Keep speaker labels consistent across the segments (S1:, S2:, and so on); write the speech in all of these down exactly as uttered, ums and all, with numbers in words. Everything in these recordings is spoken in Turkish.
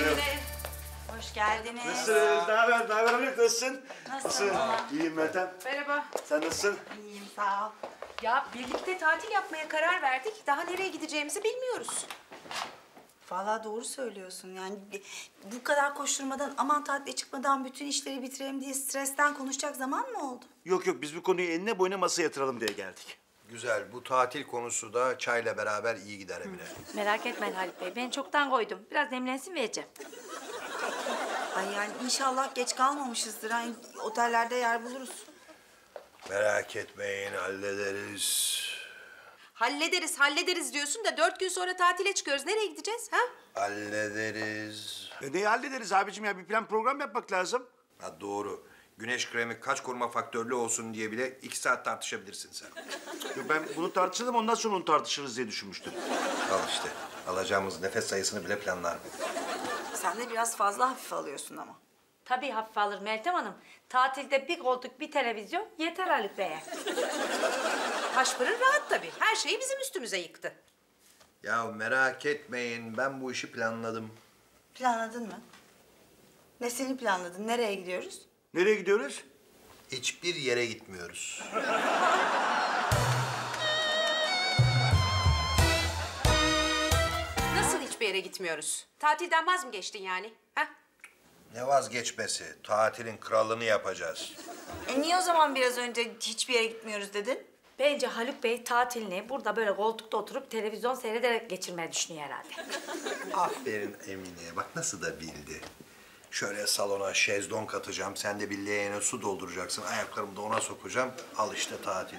S1: geldiniz. Hoş geldiniz.
S2: Nasılsınız? Ne haber? Ne haber Haluk? Nasılsın?
S1: Nasılsın?
S2: İyiyim Meltem.
S3: Merhaba.
S2: Sen nasılsın?
S1: İyiyim, sağ ol.
S3: Ya birlikte tatil yapmaya karar verdik. Daha nereye gideceğimizi bilmiyoruz.
S1: Vallahi doğru söylüyorsun. Yani bu kadar koşturmadan, aman tatile çıkmadan bütün işleri bitirelim diye stresten konuşacak zaman mı oldu?
S2: Yok yok, biz bu konuyu enine boyuna masaya yatıralım diye geldik.
S4: Güzel. Bu tatil konusu da çayla beraber iyi gider Emine.
S5: Merak etmeyin Halit Bey. Ben çoktan koydum. Biraz demlensin vereceğim.
S1: Ay yani inşallah geç kalmamışızdır. Hani otellerde yer buluruz.
S4: Merak etmeyin, hallederiz.
S3: Hallederiz, hallederiz diyorsun da dört gün sonra tatile çıkıyoruz. Nereye gideceğiz ha?
S4: Hallederiz.
S2: E neyi hallederiz abicim ya? Bir plan program yapmak lazım.
S4: Ha doğru. Güneş kremi kaç koruma faktörlü olsun diye bile iki saat tartışabilirsin sen.
S2: Yok, ben bunu tartışalım, ondan sonra onu tartışırız diye düşünmüştüm.
S4: Al işte. Alacağımız nefes sayısını bile planlar.
S1: Sen de biraz fazla hafif alıyorsun ama.
S5: Tabii hafife alır Meltem Hanım. Tatilde bir koltuk, bir televizyon yeter Halit Bey'e.
S3: Taşpırın rahat tabii. Her şeyi bizim üstümüze yıktı.
S4: Ya merak etmeyin, ben bu işi planladım.
S1: Planladın mı? Nesini planladın? Nereye gidiyoruz?
S2: Nereye gidiyoruz?
S4: Hiçbir yere gitmiyoruz.
S3: Nasıl hiçbir yere gitmiyoruz? Tatilden vaz mı geçtin yani? Ha?
S4: Ne vazgeçmesi? Tatilin kralını yapacağız.
S1: E niye o zaman biraz önce hiçbir yere gitmiyoruz dedin?
S5: Bence Haluk Bey tatilini burada böyle koltukta oturup televizyon seyrederek geçirmeyi düşünüyor herhalde.
S4: Aferin Emine'ye. Bak nasıl da bildi. Şöyle salona şezlong atacağım. Sen de bir leğene su dolduracaksın. Ayaklarımı da ona sokacağım. Al işte tatil.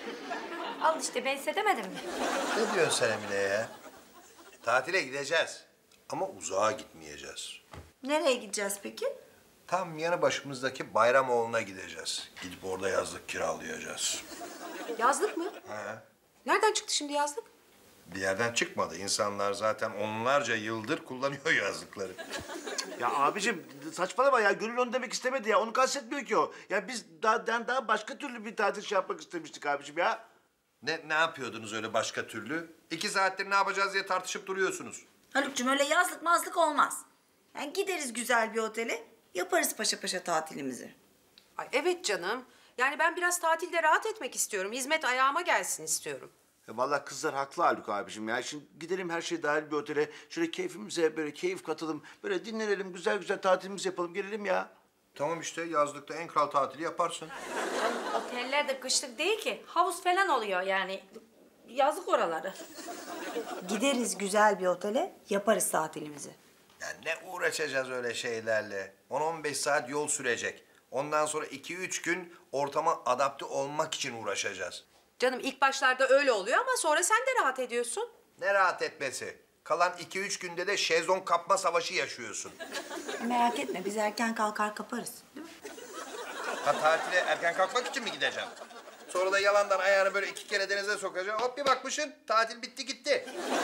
S5: Al işte ben size demedim mi?
S4: Ne diyorsun sen Emine'ye? Tatile gideceğiz. Ama uzağa gitmeyeceğiz.
S1: Nereye gideceğiz peki?
S4: Tam yanı başımızdaki Bayramoğlu'na gideceğiz. Gidip orada yazlık kiralayacağız.
S3: Yazlık mı?
S4: He.
S3: Nereden çıktı şimdi yazlık?
S4: Bir yerden çıkmadı. İnsanlar zaten onlarca yıldır kullanıyor yazlıkları.
S2: Ya abicim saçmalama ya, Gönül onu demek istemedi ya. Onu kastetmiyor ki o. Ya biz daha, daha başka türlü bir tatil şey yapmak istemiştik abicim ya.
S4: Ne, ne yapıyordunuz öyle başka türlü? İki saattir ne yapacağız diye tartışıp duruyorsunuz.
S1: Haluk'cum öyle yazlık mazlık olmaz. Yani gideriz güzel bir otele, yaparız paşa paşa tatilimizi.
S3: Ay evet canım. Yani ben biraz tatilde rahat etmek istiyorum. Hizmet ayağıma gelsin istiyorum.
S2: Ya vallahi kızlar haklı Haluk abicim ya. Şimdi gidelim her şey dahil bir otele. Şöyle keyfimize böyle keyif katalım. Böyle dinlenelim, güzel güzel tatilimizi yapalım, gelelim ya.
S4: Tamam işte yazlıkta en kral tatili yaparsın.
S5: Oteller de kışlık değil ki. Havuz falan oluyor yani. Yazık oraları.
S1: Gideriz güzel bir otele, yaparız tatilimizi.
S4: Ya ne uğraşacağız öyle şeylerle? on on beş saat yol sürecek. Ondan sonra iki üç gün ortama adapte olmak için uğraşacağız.
S3: Canım ilk başlarda öyle oluyor ama sonra sen de rahat ediyorsun.
S4: Ne rahat etmesi? Kalan iki üç günde de şezlong kapma savaşı yaşıyorsun.
S1: Merak etme, biz erken kalkar kaparız. Değil mi?
S4: Ha tatile erken kalkmak için mi gideceğim? Sonra da yalandan ayağını böyle iki kere denize sokacaksın. Hop bir bakmışsın tatil bitti gitti.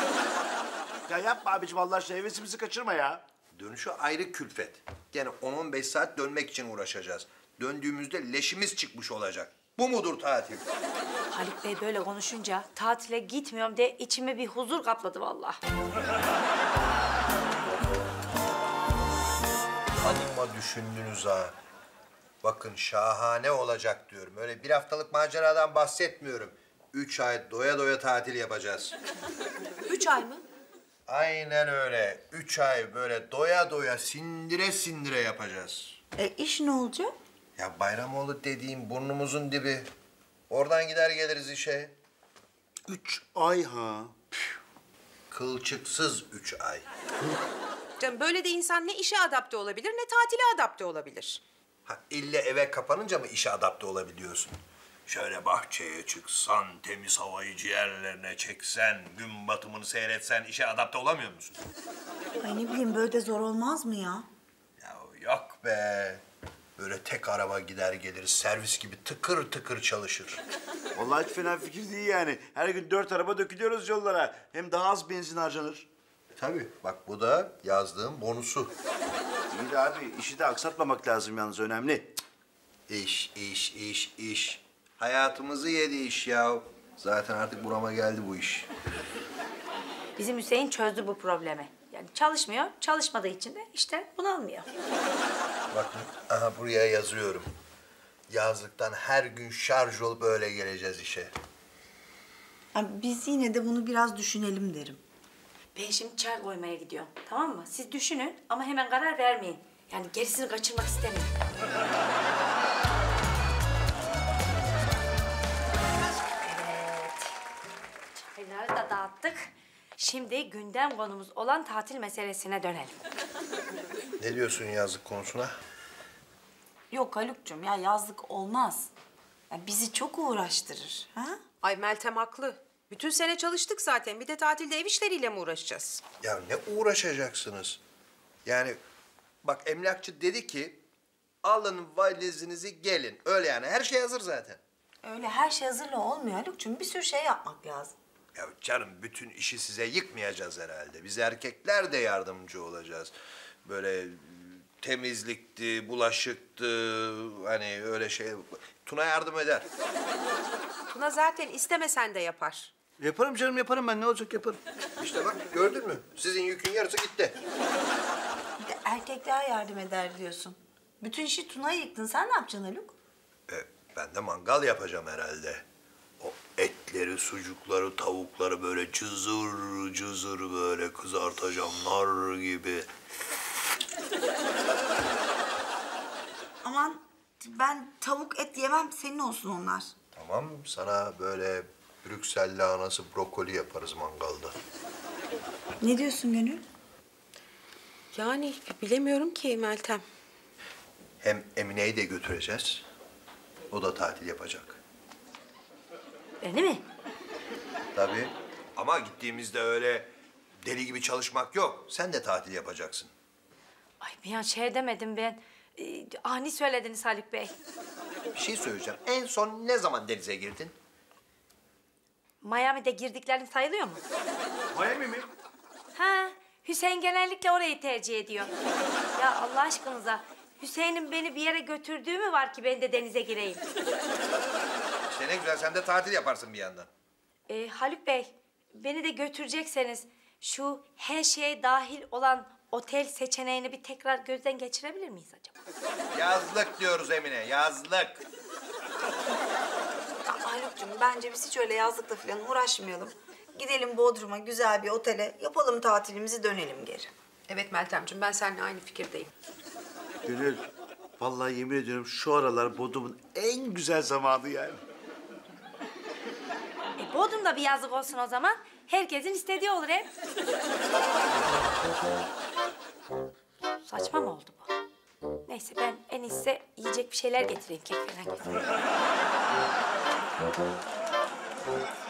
S2: Ya yapma abicim Allah aşkına, hevesimizi kaçırma ya.
S4: Dönüşü ayrı külfet. Yani on on beş saat dönmek için uğraşacağız. Döndüğümüzde leşimiz çıkmış olacak. Bu mudur tatil?
S5: Haluk Bey böyle konuşunca tatile gitmiyorum diye içime bir huzur kapladı vallahi.
S4: Hanıma düşündünüz ha. Bakın şahane olacak diyorum. Öyle bir haftalık maceradan bahsetmiyorum. Üç ay doya doya tatil yapacağız.
S3: Üç ay mı?
S4: Aynen öyle. Üç ay böyle doya doya sindire sindire yapacağız.
S1: E iş ne olacak?
S4: Ya Bayramoğlu dediğim burnumuzun dibi. Oradan gider geliriz işe.
S2: Üç ay ha.
S4: Kılçıksız üç ay.
S3: Canım böyle de insan ne işe adapte olabilir ne tatile adapte olabilir.
S4: Ha ille eve kapanınca mı işe adapte olabiliyorsun? Şöyle bahçeye çıksan, temiz havayı ciğerlerine çeksen, gün batımını seyretsen işe adapte olamıyor musun?
S1: Ay ne bileyim, böyle de zor olmaz mı ya?
S4: Ya yok be. Böyle tek araba gider gelir, servis gibi tıkır tıkır çalışır.
S2: Vallahi hiç fena fikir değil yani. Her gün dört araba dökülüyoruz yollara. Hem daha az benzin harcanır.
S4: Tabii. Bak bu da yazdığım bonusu.
S2: İyi de abi, işi de aksatmamak lazım yalnız, önemli.
S4: İş, iş, iş, iş. Hayatımızı yedi iş ya. Zaten artık burama geldi bu iş.
S5: Bizim Hüseyin çözdü bu problemi. Ya Yani çalışmıyor, çalışmadığı için de işte bunalmıyor.
S4: Bakın, aha buraya yazıyorum. Yazlıktan her gün şarj olup öyle geleceğiz işe.
S1: Ya biz yine de bunu biraz düşünelim derim.
S5: Ben şimdi çay koymaya gidiyorum, tamam mı? Siz düşünün ama hemen karar vermeyin. Yani gerisini kaçırmak istemiyorum. Evet. Çayları da dağıttık. Şimdi gündem konumuz olan tatil meselesine dönelim.
S4: Ne diyorsun yazlık konusuna?
S1: Yok Haluk'cum ya yazlık olmaz. Ya bizi çok uğraştırır. Ha?
S3: Ay Meltem haklı. Bütün sene çalıştık zaten. Bir de tatilde ev işleriyle mi uğraşacağız?
S4: Ya ne uğraşacaksınız? Yani bak emlakçı dedi ki alın valizinizi gelin. Öyle yani her şey hazır zaten.
S1: Öyle her şey hazırla olmuyor Haluk'cum. Bir sürü şey yapmak lazım.
S4: Ya canım bütün işi size yıkmayacağız herhalde. Biz erkekler de yardımcı olacağız. Böyle temizlikti, bulaşıktı, hani öyle şey. Tuna yardım eder.
S3: Tuna zaten istemesen de yapar.
S2: Yaparım canım yaparım ben ne olacak yaparım.
S4: İşte bak gördün mü? Sizin yükün yarısı gitti.
S1: Bir de erkekler yardım eder diyorsun. Bütün işi Tuna'ya yıktın. Sen ne yapacaksın Haluk?
S4: E, ben de mangal yapacağım herhalde. O etleri, sucukları, tavukları böyle cızır cızır böyle kızartacağım nar gibi.
S1: Aman ben tavuk et yemem. Senin olsun onlar.
S4: Tamam sana böyle Brüksel lahanası brokoli yaparız mangalda.
S1: Ne diyorsun Gönül?
S3: Yani bilemiyorum ki Meltem.
S4: Hem Emine'yi de götüreceğiz. O da tatil yapacak.
S5: Beni mi?
S4: Tabii. Ama gittiğimizde öyle deli gibi çalışmak yok. Sen de tatil yapacaksın.
S5: Ay bir an şey demedim ben. Ee, ani söylediniz Haluk Bey.
S4: Bir şey söyleyeceğim. En son ne zaman denize girdin?
S5: Miami'de girdiklerin sayılıyor mu?
S2: Miami mi?
S5: Ha, Hüseyin genellikle orayı tercih ediyor. Ya Allah aşkınıza, Hüseyin'in beni bir yere götürdüğü mü var ki ben de denize gireyim?
S4: İşte ne güzel sen de tatil yaparsın bir yandan.
S5: Ee, Haluk Bey, beni de götürecekseniz şu her şeye dahil olan otel seçeneğini bir tekrar gözden geçirebilir miyiz acaba?
S4: Yazlık diyoruz Emine, yazlık.
S1: Ya Haluk'cum bence biz hiç öyle yazlıkla falan uğraşmayalım. Gidelim Bodrum'a güzel bir otele, yapalım tatilimizi, dönelim geri.
S3: Evet Meltemciğim ben seninle aynı fikirdeyim.
S2: Gönül vallahi yemin ediyorum şu aralar Bodrum'un en güzel zamanı yani.
S5: E, Bodrum'da bir yazlık olsun o zaman. Herkesin istediği olur hep. Saçma mı oldu bu? Neyse ben en iyisi yiyecek bir şeyler getireyim. Kek falan getireyim.